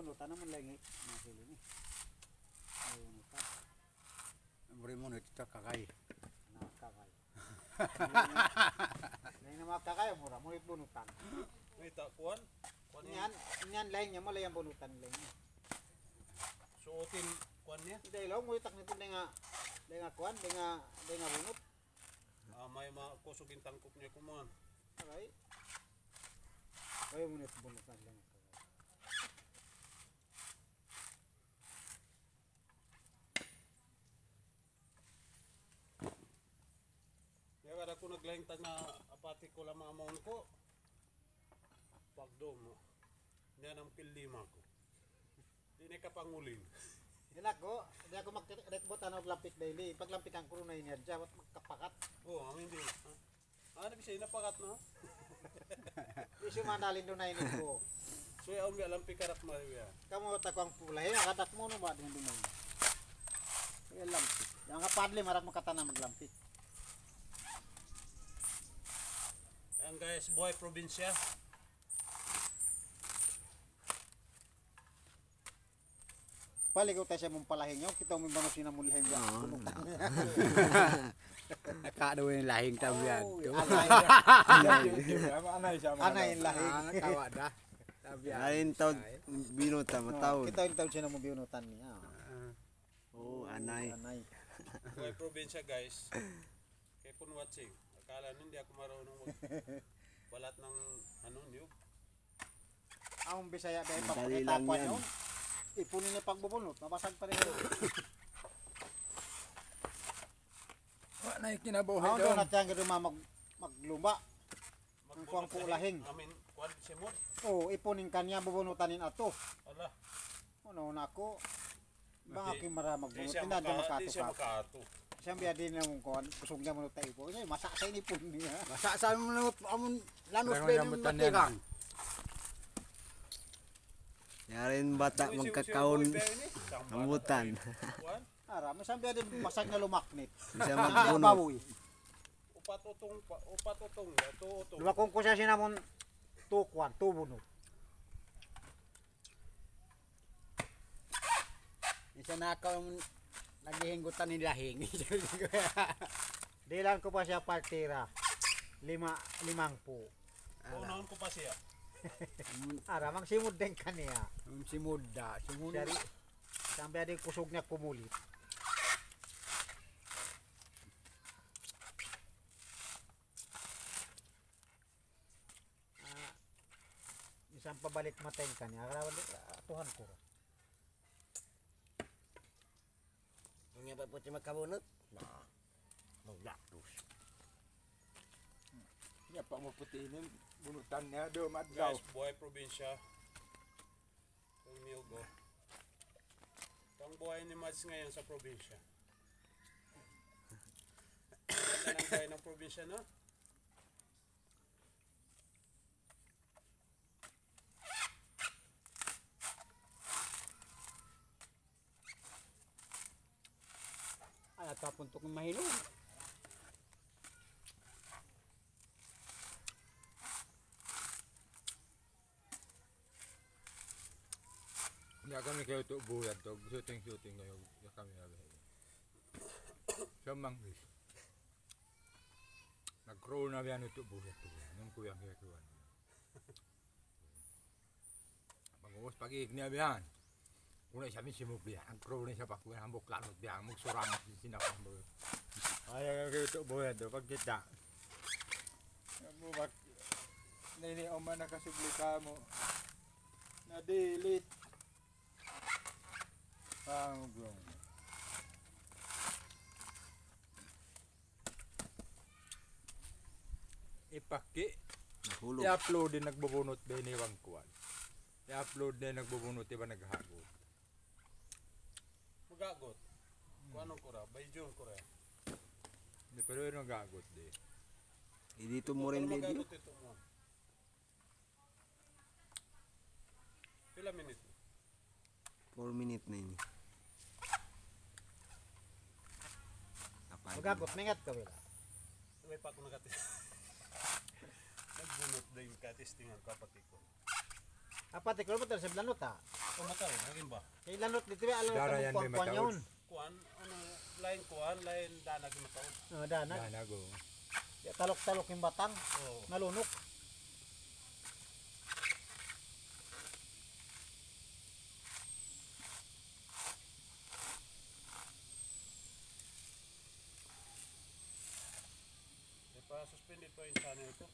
bunutan naman lang masili ni. Ay bunutan. Beri mo nito kakay. Nakakay. Lain na makakay mura mo bunutan. May takuan. Inyan lain niya malay ang bunutan lain niya. Suotin kuan niya. Dahil lang mo itak nito nga kuan, nga bunot. May makusugin tangkop niya kuman. Okay. Ay mo nito bunutan lang. Ya kada ko naglaing tag na apati ko lang mga maon ko. Pagdom mo. Niya nang pildima ko. Di na kapanguling. Dila ko, di ako magrekbutan og lampik daily. Pag lampik ang kuno na niya, jawat magkapakat. Oh, amin din. Ano bisa napakat no? Isu mandalin do na ini ko. So ya umbi lampik karat mariya. Kamu takwang pulay, kadak mo no ba din dumay. Ya lampik. Yang kapadli marak makatana maglampik. Ang guys, buhay probinsya. Paligaw tayo siya mong palahing nyo, kita mo banos na mong lahing niya. Nakado yung lahing tabihan. Anay yung lahing. Tawa dah. Tabihan. Lain taon binutan mataon. Kita yung taon siya na mong binutan niya. Oh, anay. Buhay probinsya guys. Kaya pun watching. Akala nun di ako marunong balat ng niyog. Ang Bisaya dahil Madali papakita lang pa yan. nyo. Ipunin niya pagbubunot, mabasag pa rin. Wala na yung kinabuhay Ako doon. doon at yan gano'n maglumba. Ang kuwang kulahing. Amin, kuwan simod. Oo, ipunin kanya, bubunutanin ato. Ala. Ano na ako. Baka Di- aking mara Di magbunot. siya Tinadya di siya makato. makato. Siyang biya din ng kuwan, kusog niya munot tayo po. Masa sa inipon niya. Masa sa mo amon lanot Parang pa yung rambutan yan. matirang. Yarin bata Uy, magkakaon Isang rambutan. Kuwan. Ara, masang biya din masag na lumaknit. Bisa Siyang biya magbunot. bawoy. Upat utong, tuutong. Lumakong ko siya sinamon tukwan, tubunot. Isa na ako naghihinggutan ni lahing. Dilan ko pa siya partira. 5 po. Unahan ko pa siya. Ara, magsimod din kaniya. Si Muda. Si Muda. Dari, sampai ada kusog niya kumulit. Isang pabalik mateng kaniya. Tuhan ko. Punya pa puti makabunot. Nah. Maglatus. Ya pak mo putihin bunutannya do madlaw. Guys, buhay probinsya. Ang Milgo. Ito ang buhay ni Mads ngayon sa probinsya. Ganda ng buhay ng probinsya, no? Ay, tapuntok ng mahilong. Ya kami kayo to buhat to shooting kayo ya kami abi. Samang bis. Nag-crawl na biyan ito buhat to. Nung kuya kaya kuan. Pag-uwas pag-iig niya biyan. Kung ay sabi si Mugli, ang crawl niya sa pakuya, ang buklanot biyan, magsurang at sinapang buhat. Ay, kayo to buhat to, pag kita. Mo bak nini oma nakasubli ka mo. Na-delete. Bro. Ipaki, Hulog. i-upload din nagbubunot din ni Wang Kuan. I-upload din nagbubunot iba naghago. Magagot. Kung anong kura? Bayjun kura. Di pero yun nagagot di. Dito mo rin video. Magagot ito mo. Pila minute? 4 minutes na ini. Magagot, mengat ka wala. May pa ako nakatis. Nagbunot din katistingan kapatid ko. Apa te kalau betul sebelah nota. Pumatay, naging ba? Kay lalot dito ba alam Dara yan, mo may kuan mataod. yun. Kuan, ano, kuan, lain danag mo to. Oh, danag. Danago. Talok-talok yung batang. Oo. Nalunok. Pa-suspended pa yung channel ko.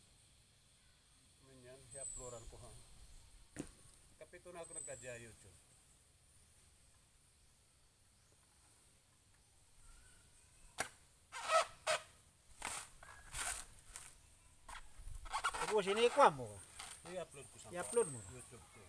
Yan, i-uploadan ko ha. Kapito na ako nagkadya YouTube. Tapos inikwa mo. I-upload ko sa I-upload mo. YouTube ko.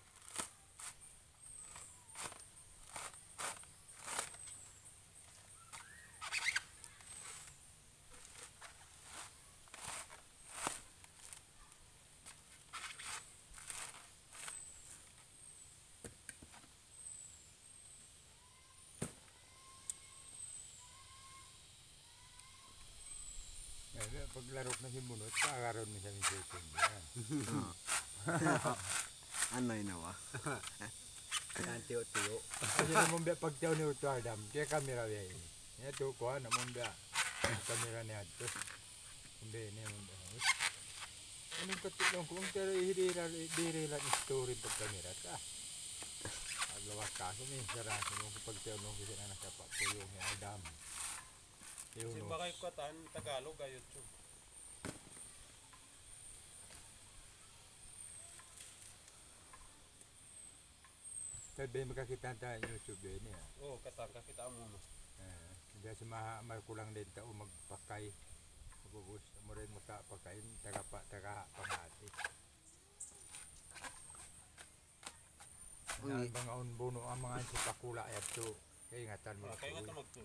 Paglarok na si Munot, kakaroon na siya ng cellphone niya. Ano yun nawa? Yan tiyo-tiyo. Kasi naman ba pagtaw ni Uto Adam, kaya kamera biya ini. Ito ko, naman ba kamera niya ito. Kumbi, naman ba. Anong katulong kung pero ihirila ni story pag kamera ta. Paglawas ka, kuminsara sa mga pagtaw nung kasi na nakapapuyong ni Adam. Yun Kasi o. baka ikatan Tagalog ga YouTube. Sabi makakita tayo YouTube din niya. Oo, katang kakita mo mo. Hindi sa makulang din tao magpakay. Pagubos mo rin magpakay, taga pangati. Uy. Ang mga unbuno ang mga si pakula ay ito. Kaya ingatan mo. Kaya nga magtuloy.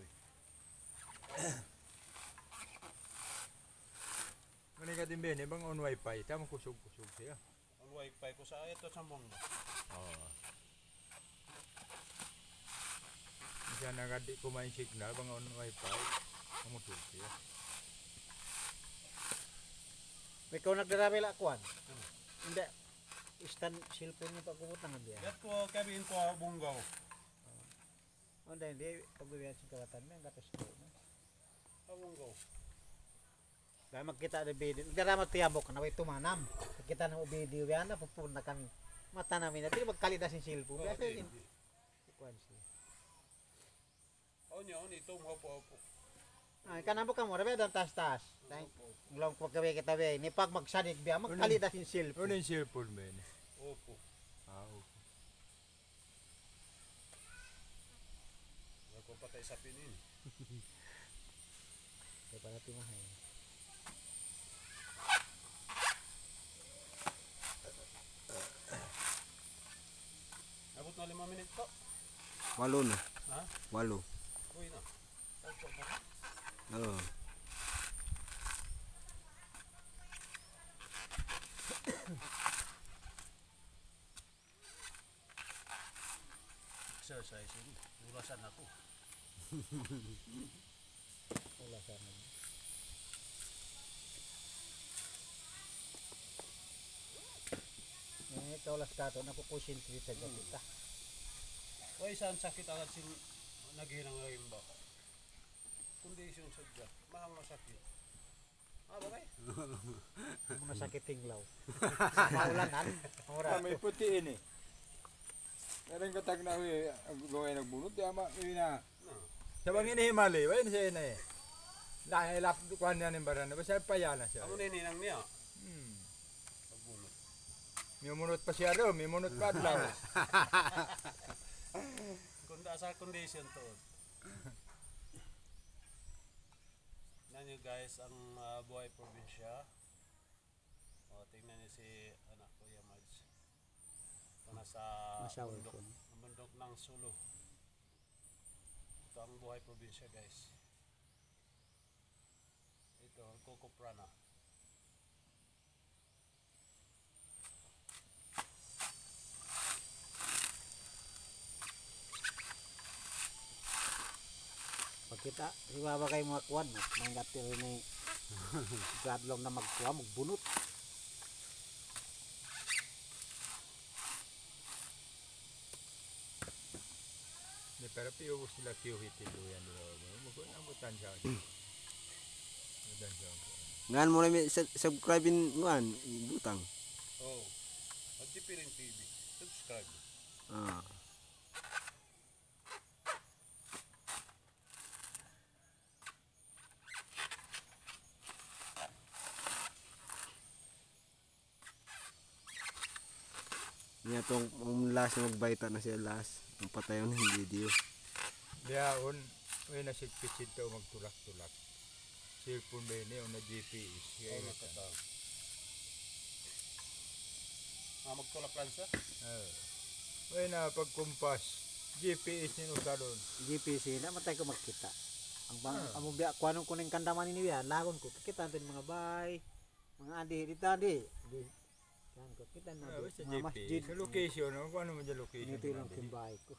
Manika din ba bang on wifi? Tama kusog-kusog siya. Ang wifi ko sa ito sa mong. Oo. Siya nagadi kumain signal bang on wifi. Kamusog siya. May ikaw nagdarami la kuan. Hindi. Stand cellphone mo pagkukutang nga biya. Gat ko kabihin ko bunggaw. O dahil hindi. Pagbibiyan sa kawatan mo. Ang gatos ko. Bunggaw. Dahil magkita na video. Nagdaramat tiyabok na may tumanam. Magkita ng video yan na pupuna kami. Mata namin na. Hindi magkalitas yung cellphone. Oo, Kaya di. kuan siya. O niya, ito mo po. Ay, kanamo ka mo. Rabi, doon taas-taas. Dahil lang pagkawin kita biya. Ni pag magsanig biya. Magkalitas yung Ano cellphone. yung cellphone mo yun? Opo. Okay. Ako patay sa pinin. Kaya pala timahay. Abot na 5 minutes po. 8 na. Ha? 8. Uy na. Opo po. Oo. Exercising. Urasan ako. Wala sana. Ikaw las kato. Nakukonsentrate sa kita. Uy, saan sakit agad sin naghinang ngayon ba? Condition sa dyan. Mahang masakit. Ah, bagay? Ang mga sakit tinglaw. Maulanan. Mura. May puti ini. Meron katag na gawin nagbunot, di ama na. No. Sa bangin ni Himali, wain siya na eh. Dahil lap kuan yan ng baran, basta payala siya. Amo na ninang niya. Hmm. Pagbunot. May munot pa siya ro, may munot pa daw. Kung sa condition to. Tingnan nyo guys ang buhay probinsya. O, tingnan nyo si anak ko Yamads. Ito nasa Masawal bundok, ko. bundok ng Sulu. Ito ang buhay probinsya guys. Ito, Kukuprana. Pag kita, siwa ba kayo mga kuwan, manggati rin ni gadlong na magkuha, magbunot. pero piubos sila kiuhit ito yan. Magutan siya. Magutan siya. Ngan mo na may subscribe-in nguan, ibutang. Oh. Magtipiring TV. Subscribe. Ah. Niya tong last na magbaita na siya last. Ang patayon ng video. Diyaon, may nasigpisid to magtulak-tulak. Cellphone ba yun o na GPS. Kaya Oh, ito. nakataw. Magtulak lang siya. May na pagkumpas. GPS nyo sa doon. GPC na matay ko makita. Ang bang among biya kuanong kuning kandaman ni biya lagon ko kita natin mga bay. Mga andi dito andi. Di kan ko kita na Basta mga masjid. GPS. Sa location, kung ano mo dyan location. Ito lang timbay ko.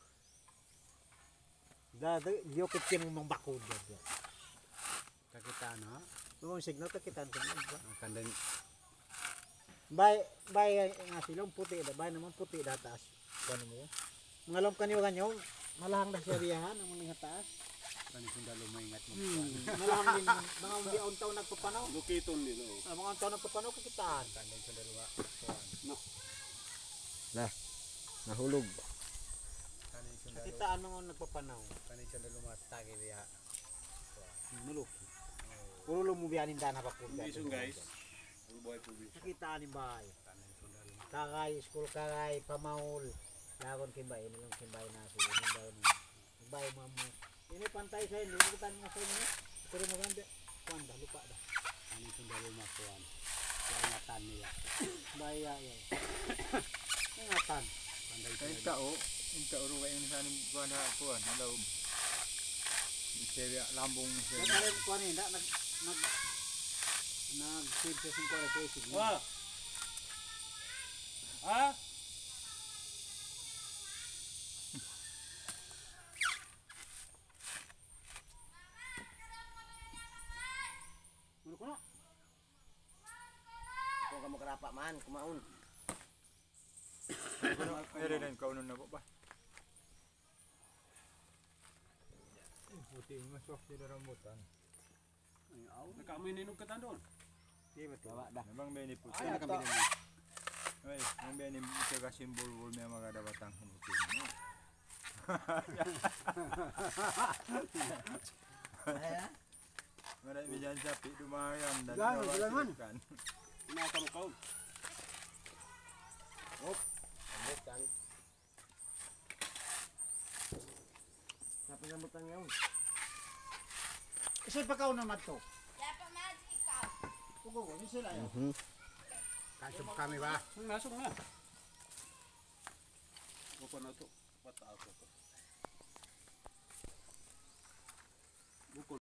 Dado yokit kin mong bakod diyan. Kakita no. Yung signal kakitaan ko ba? Kandan Bay nga silong puti da bay naman puti da taas. Kuno mo yan? Mga lom kanyo malahang da siya riyahan ang mga taas. kanang sundalo mo ingat mo. Malahang din mga biyon taon nagpapanaw. Locaton nila. Mga taon nagpapanaw kakitaan. Kandan sundalo wa. Nahulog. Kanang sundalo. Kakitaan mga nagpapanaw. Kanang sundalo matagi biya. Maluki. Puro mo biyanin dana pa po. Listen guys. Ang buhay probinsya. Kakitaan ni bay. Kanang sundalo. Kakay school kakay pamaul. Lagon kimbay nilong kimbay na sila nung daw ni. Bay mamo. Ini pantay sa ini kita nga sa inyo. Pero mo ganda. Kuanda lupa dah. Kanang sundalo makuan. Ingatan niya. Baya ya. Ingatan. Kandan Kaya tao, yung tao rin kayo sa aning buwan na kuwan, halaw. Seria lambong siya. Nagkaroon ko ni nag save sa 5 pesos. Wah. Ah? Ano ko na? Kung ka makarapa man, kumaon. Ay rin kaunon na po ba? Puti, maswak sila rambutan. Nakaamoy na inog katan doon. Di ba to? Nabang may ni puti. Ay, kami din. Ay, nang may ni siya simbol may mga dabatang hinutin mo. Marami dyan sapi, dumayang. Gano'n, sila man. Inaka mo kaon. Sabi na butang ngayon. Kasi pagkaw naman to. Dapat magic ikaw. Kuko, ni sila ya. Kasya mo kami ba? Nasok na. Opo na to. Pataas ko to.